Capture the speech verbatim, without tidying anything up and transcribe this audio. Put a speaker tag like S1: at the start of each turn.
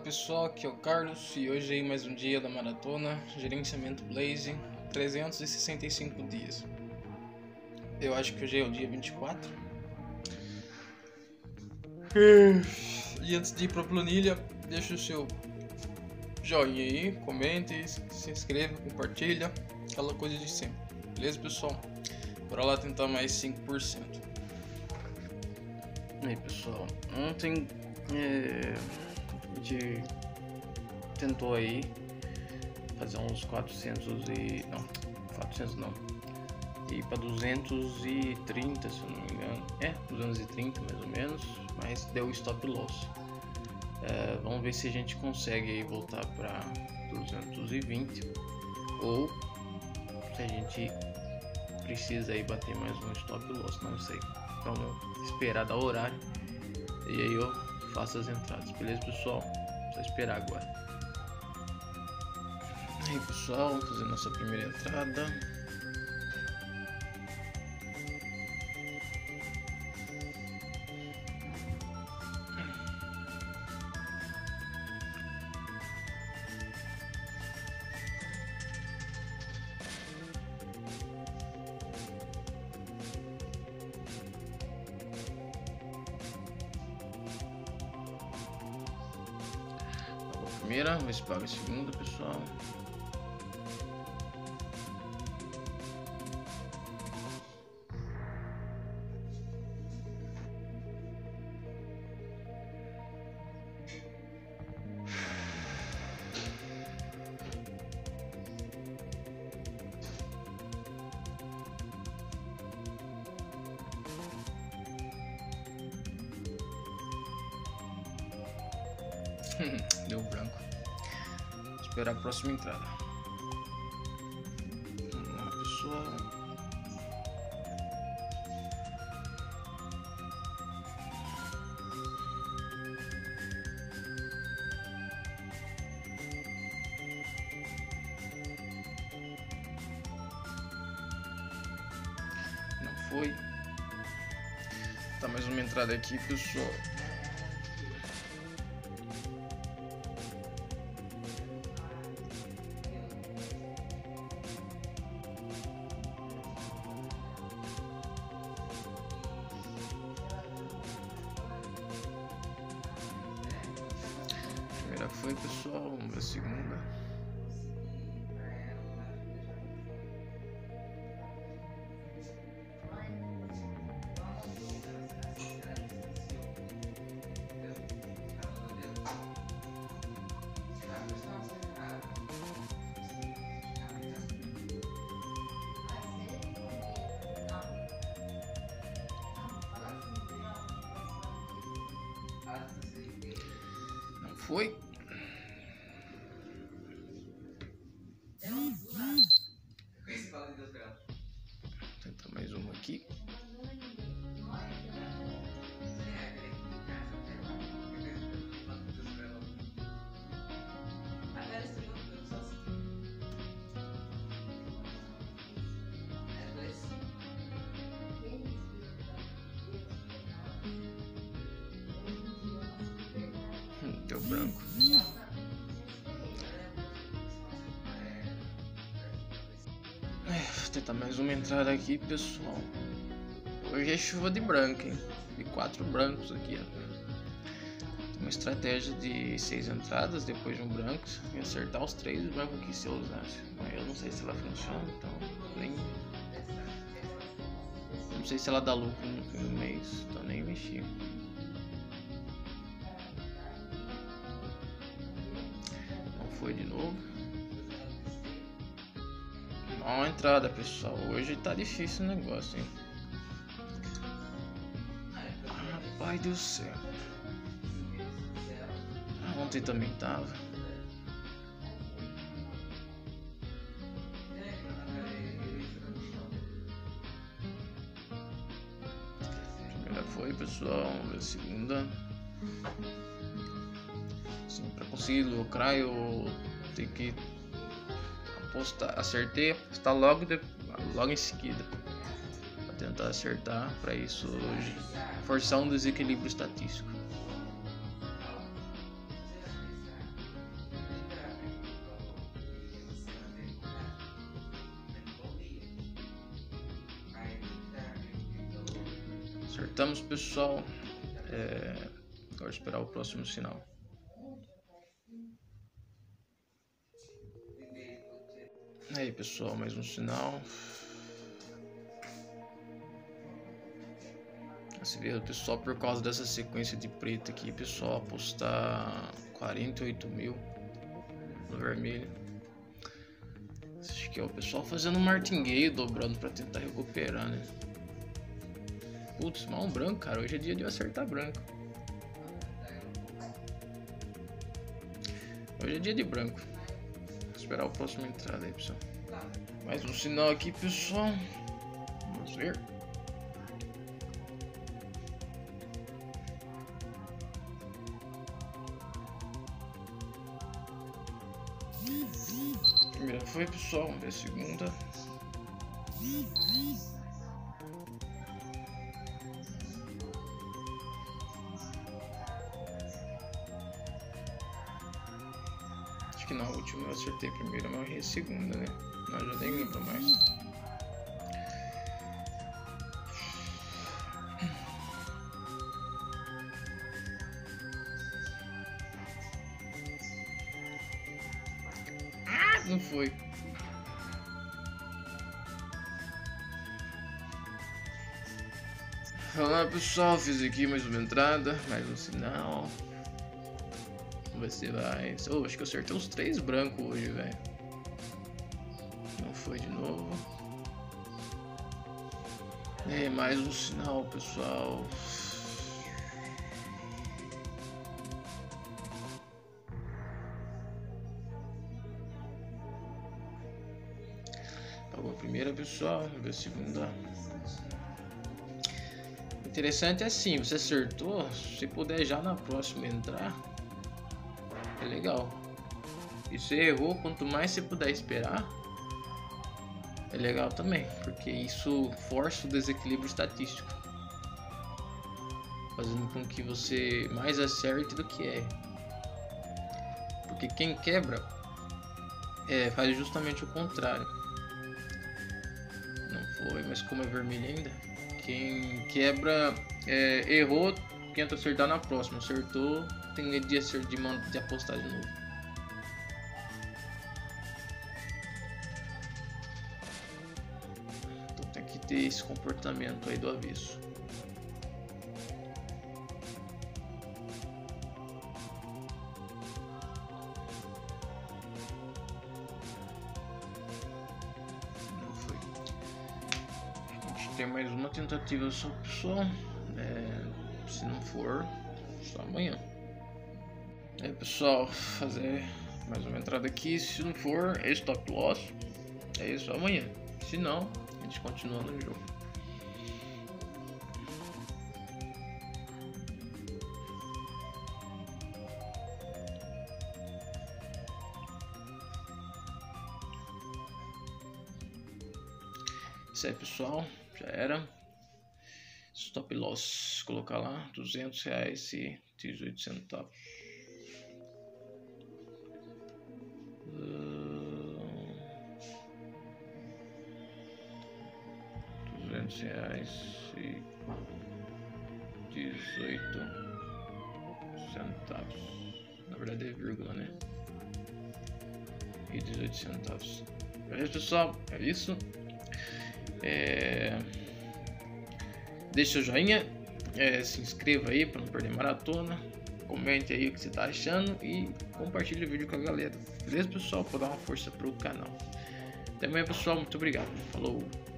S1: pessoal, aqui é o Carlos e hoje é mais um dia da maratona Gerenciamento Blaze, trezentos e sessenta e cinco dias. Eu acho que hoje é o dia vinte e quatro. E antes de ir para a planilha, deixa o seu joinha aí, comente, se inscreva, compartilha, aquela coisa de sempre. Beleza, pessoal? Bora lá tentar mais cinco por cento. E aí, pessoal, ontem é, a gente tentou aí fazer uns quatrocentos e não, quatrocentos não, e para duzentos e trinta, se eu não me engano, é duzentos e trinta mais ou menos, mas deu stop loss. É, vamos ver se a gente consegue aí voltar para duzentos e vinte ou se a gente precisa aí bater mais um stop loss, não sei. Vamos esperar dar o horário e aí eu faço as entradas, beleza, pessoal? Só esperar agora. Aí, pessoal, vamos fazer nossa primeira entrada. Primeira, vamos ver se paga a segunda, pessoal. Deu branco. Vou esperar a próxima entrada. Vamos lá, pessoal. Não foi. Tá, mais uma entrada aqui, pessoal. Primeira foi, pessoal, vamos ver a segunda. Não foi. Tentar mais uma aqui. Hum, deu branco. Vou tentar mais uma entrada aqui, pessoal. Hoje é chuva de branco, hein? De quatro brancos aqui, ó. Uma estratégia de seis entradas depois de um branco e acertar os três brancos aqui se eu usasse. Mas eu não sei se ela funciona, então nem. Não sei se ela dá lucro no fim do mês, então nem mexi. Não foi de novo. Ó a entrada, pessoal. Hoje tá difícil o negócio, hein? Rapaz do céu. Ah, ontem também tava. Primeira foi, pessoal. Vamos ver a segunda. Assim, pra conseguir lucrar eu tenho que apostar. Acertei, apostar logo, de, logo em seguida. Pra tentar acertar. Pra isso, forçar um desequilíbrio estatístico. Acertamos, pessoal. É... Agora esperar o próximo sinal. Aí, pessoal, mais um sinal. Você vê, pessoal, por causa dessa sequência de preto aqui, pessoal, apostar quarenta e oito mil no vermelho. Acho que é o pessoal fazendo martingale, dobrando pra tentar recuperar, né? Putz, mal um branco, cara. Hoje é dia de eu acertar branco. Hoje é dia de branco. Vou esperar o próximo entrada aí, pessoal. Mais um sinal aqui, pessoal. Vamos ver. Primeira foi, pessoal. Vamos ver a segunda. Acho que na última eu acertei a primeira, mas eu errei a segunda, né? Não, já nem lembro mais. Ah, não foi. Olá, pessoal, fiz aqui mais uma entrada, mais um sinal. Vamos ver se vai. Oh, acho que eu acertei os três brancos hoje, velho. Não foi de novo. É, mais um sinal, pessoal. Pagou a primeira, pessoal. Vamos ver a segunda. Interessante é assim, você acertou, se puder já na próxima entrar, é legal. E se errou, quanto mais você puder esperar, é legal também, porque isso força o desequilíbrio estatístico, fazendo com que você mais acerte do que erre. Porque quem quebra é, faz justamente o contrário. Não foi, mas como é vermelho ainda, quem quebra é, errou, tenta acertar na próxima. Acertou, tem medo de, acertar, de, de apostar de novo. Então tem que ter esse comportamento aí do avesso. Tem mais uma tentativa só, pessoal. É, se não for, só amanhã. É, pessoal, fazer mais uma entrada aqui. Se não for, é stop loss. É isso amanhã. Se não, a gente continua no jogo. Isso aí, pessoal. Já era. Stop loss, colocar lá duzentos reais e dezoito centavos. duzentos reais e dezoito centavos. Na verdade é vírgula, né? E dezoito centavos. Beleza, pessoal? É isso. É... Deixe seu joinha, é, se inscreva aí para não perder maratona, comente aí o que você tá achando e compartilhe o vídeo com a galera. Beleza, pessoal? Para dar uma força pro canal. Até amanhã, pessoal. Muito obrigado. Falou!